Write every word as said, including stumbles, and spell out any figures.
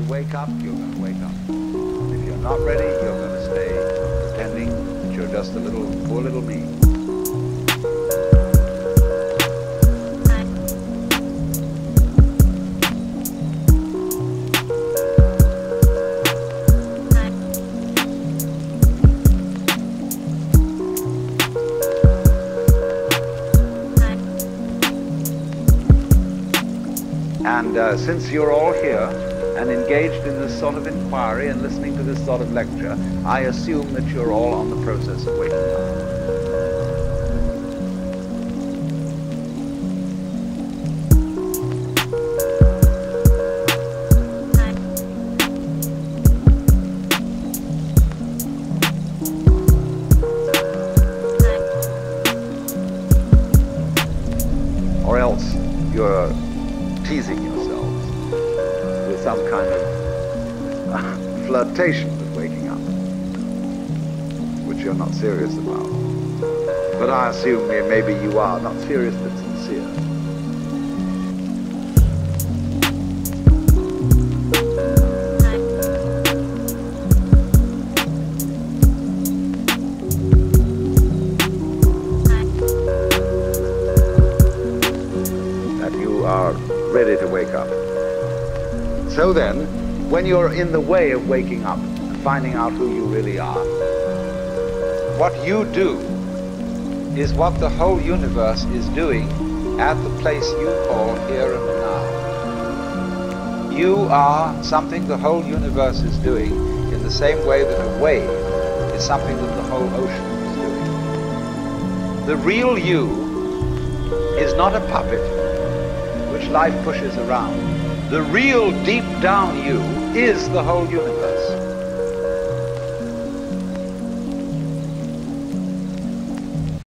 Wake up, you're going to wake up. If you're not ready, you're going to stay pretending that you're just a little, poor little me. And uh, since you're all here and engaged in this sort of inquiry and listening to this sort of lecture, I assume that you're all on the process of waking up. Or else you're teasing yourselves with some kind of uh, flirtation with waking up, which you're not serious about. But I assume maybe you are, not serious but sincere. That you are ready to wake up. So then, when you're in the way of waking up and finding out who you really are, what you do is what the whole universe is doing at the place you call here and now. You are something the whole universe is doing in the same way that a wave is something that the whole ocean is doing. The real you is not a puppet which life pushes around. The real deep down you is the whole universe.